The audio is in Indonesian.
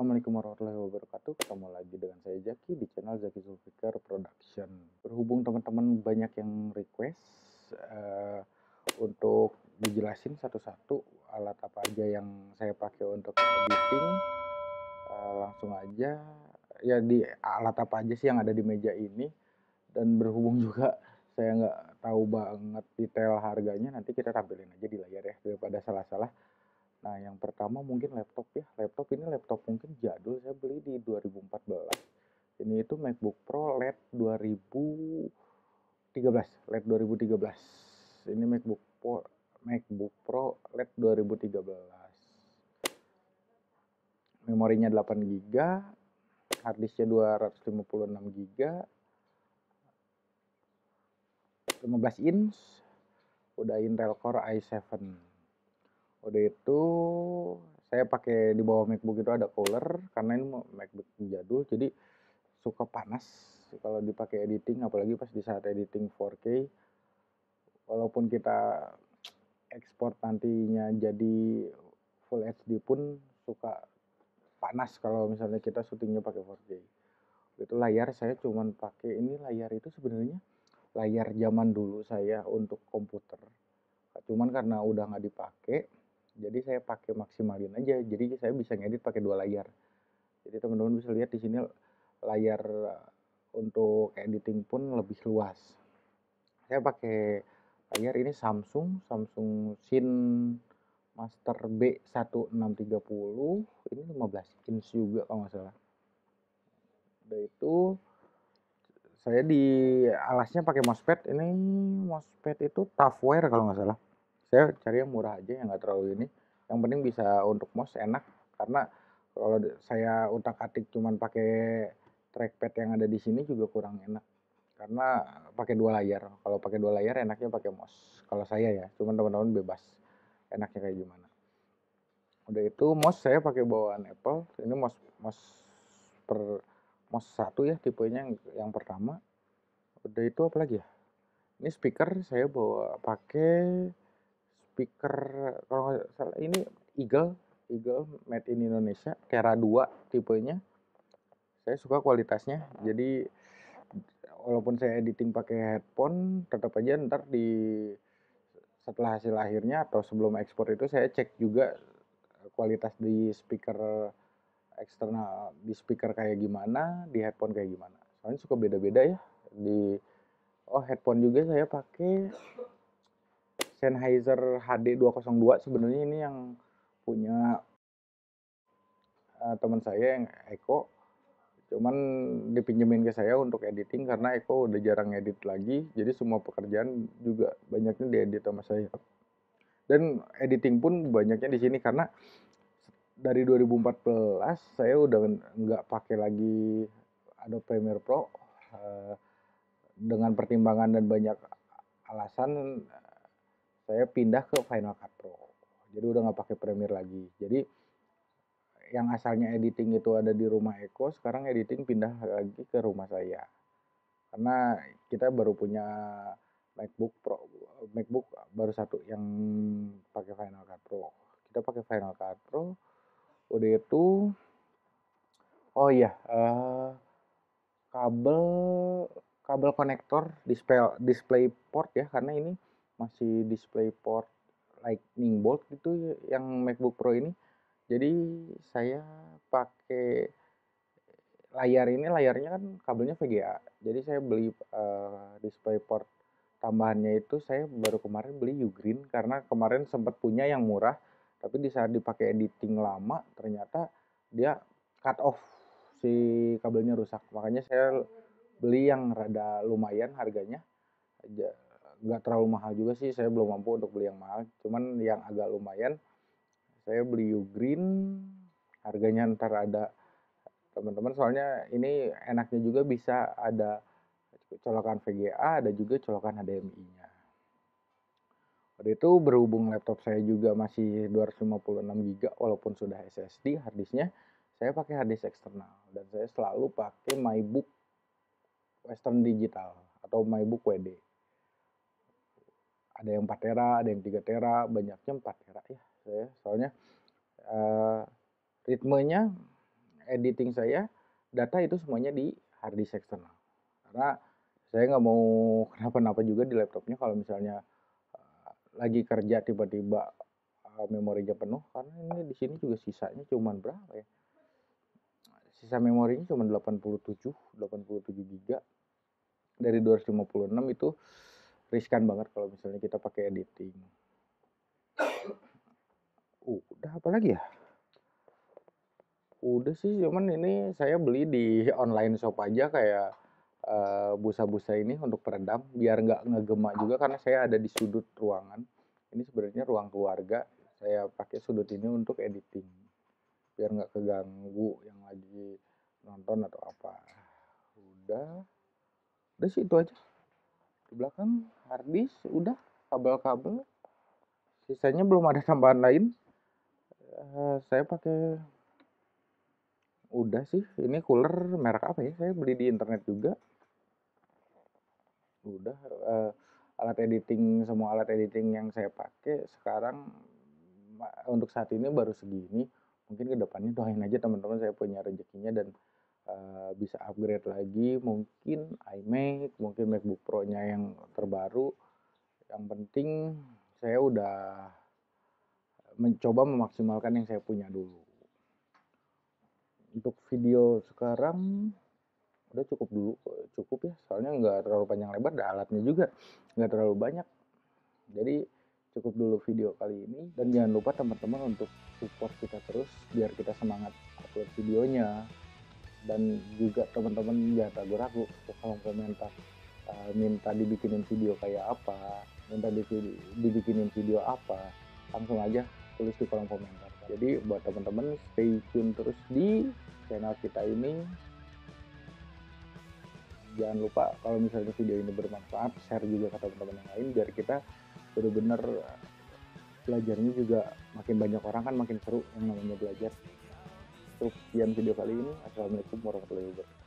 Assalamualaikum warahmatullahi wabarakatuh. Ketemu lagi dengan saya Zaki di channel Zaki Zulfikar Production. Berhubung teman-teman banyak yang request untuk dijelasin satu-satu alat apa aja yang saya pakai untuk editing, langsung aja ya di alat apa aja sih yang ada di meja ini. Dan berhubung juga saya nggak tahu banget detail harganya, nanti kita tampilin aja di layar ya daripada salah-salah. Nah, yang pertama mungkin laptop ya. Laptop ini laptop mungkin jadul, saya beli di 2014. Ini itu MacBook Pro LED 2013, LED 2013. Ini MacBook Pro LED 2013. Memorinya 8 GB, harddisknya 256 GB, 15 inch, udah Intel Core i7. Udah itu saya pakai di bawah MacBook itu ada cooler karena ini MacBook jadul, jadi suka panas kalau dipakai editing, apalagi pas di saat editing 4K. Walaupun kita ekspor nantinya jadi Full HD pun suka panas kalau misalnya kita syutingnya pakai 4K. Itu layar saya cuman pakai, ini layar itu sebenarnya layar zaman dulu saya untuk komputer. Cuman karena udah nggak dipakai, jadi saya pakai maksimalin aja. Jadi saya bisa ngedit pakai 2 layar. Jadi teman-teman bisa lihat di sini layar untuk editing pun lebih luas. Saya pakai layar ini Samsung Shin Master B1630. Ini 15 inch juga kalau nggak salah. Udah itu saya di alasnya pakai mousepad. Ini mousepad itu Toughware kalau nggak salah. Saya cari yang murah aja, yang nggak terlalu ini. Yang penting bisa untuk mouse enak, karena kalau saya utak-atik cuman pakai trackpad yang ada di sini juga kurang enak. Karena pakai 2 layar. Kalau pakai 2 layar enaknya pakai mouse. Kalau saya ya, cuman teman-teman bebas enaknya kayak gimana. Udah itu mouse saya pakai bawaan Apple. Ini mouse 1 ya, tipenya yang pertama. Udah itu apa lagi ya? Ini speaker saya bawa pakai speaker, kalau nggak salah ini Eagle made in Indonesia, Kera 2 tipenya. Saya suka kualitasnya. Jadi walaupun saya editing pakai headphone, tetap aja ntar setelah hasil akhirnya atau sebelum ekspor itu saya cek juga kualitas di speaker eksternal, di speaker kayak gimana, di headphone kayak gimana. Soalnya suka beda-beda ya. Headphone juga saya pakai Sennheiser HD202. Sebenarnya ini yang punya teman saya yang Eko, cuman dipinjemin ke saya untuk editing karena Eko udah jarang edit lagi, jadi semua pekerjaan juga banyaknya diedit sama saya. Dan editing pun banyaknya di sini karena dari 2014 saya udah nggak pakai lagi Adobe Premiere Pro, dengan pertimbangan dan banyak alasan saya pindah ke Final Cut Pro. Jadi udah nggak pakai Premiere lagi. Jadi yang asalnya editing itu ada di rumah Eko, sekarang editing pindah lagi ke rumah saya. Karena kita baru punya MacBook baru satu yang pakai Final Cut Pro. Kita pakai Final Cut Pro. Udah itu, oh iya, kabel konektor display port ya, karena ini masih display port Lightning Bolt gitu yang MacBook Pro ini. Jadi saya pakai layarnya kan kabelnya VGA. Jadi saya beli display port tambahannya itu saya baru kemarin beli Ugreen, karena kemarin sempat punya yang murah, tapi di saat dipakai editing lama ternyata dia cut off, si kabelnya rusak. Makanya saya beli yang rada lumayan harganya, nggak terlalu mahal juga sih, saya belum mampu untuk beli yang mahal, cuman yang agak lumayan. Saya beli Ugreen, harganya ntar ada teman-teman, soalnya ini enaknya juga bisa ada colokan VGA, ada juga colokan HDMI-nya. Pada itu berhubung laptop saya juga masih 256 GB walaupun sudah SSD harddisknya, saya pakai harddisk eksternal dan saya selalu pakai MyBook Western Digital atau MyBook WD. Ada yang 4 tera, ada yang 3 tera, banyaknya 4 tera ya saya. Soalnya ritmenya editing saya, data itu semuanya di hard disk eksternal. Karena saya nggak mau kenapa-napa juga di laptopnya kalau misalnya lagi kerja tiba-tiba memorinya penuh, karena ini di sini juga sisanya cuman berapa ya? Sisa memorinya cuma 87 giga dari 256. Itu riskan banget kalau misalnya kita pakai editing. Udah apa lagi ya? Udah sih, cuman ini saya beli di online shop aja kayak busa-busa ini untuk peredam biar nggak ngegema juga, karena saya ada di sudut ruangan. Ini sebenarnya ruang keluarga. Saya pakai sudut ini untuk editing biar nggak keganggu yang lagi nonton atau apa. Udah sih itu aja. Di belakang harddisk udah, kabel-kabel. Sisanya belum ada tambahan lain. Saya pakai, udah sih. Ini cooler merek apa ya? Saya beli di internet juga. Udah, alat editing, semua alat editing yang saya pakai sekarang untuk saat ini baru segini. Mungkin kedepannya doain aja teman-teman saya punya rezekinya dan bisa upgrade lagi, mungkin iMac, mungkin MacBook Pro-nya yang terbaru. Yang penting saya udah mencoba memaksimalkan yang saya punya dulu. Untuk video sekarang udah cukup dulu, cukup ya, soalnya nggak terlalu panjang lebar dan alatnya juga nggak terlalu banyak. Jadi cukup dulu video kali ini, dan jangan lupa teman-teman untuk support kita terus biar kita semangat upload videonya. Dan juga teman-teman jangan ragu-ragu ke kolom komentar, minta dibikinin video kayak apa, minta dibikinin video apa, langsung aja tulis di kolom komentar. Jadi buat teman-teman stay tune terus di channel kita ini. Jangan lupa kalau misalnya video ini bermanfaat, share juga ke teman-teman yang lain biar kita benar-benar belajarnya juga makin banyak orang, kan makin seru yang namanya belajar. Sekian video kali ini. Assalamualaikum warahmatullahi wabarakatuh.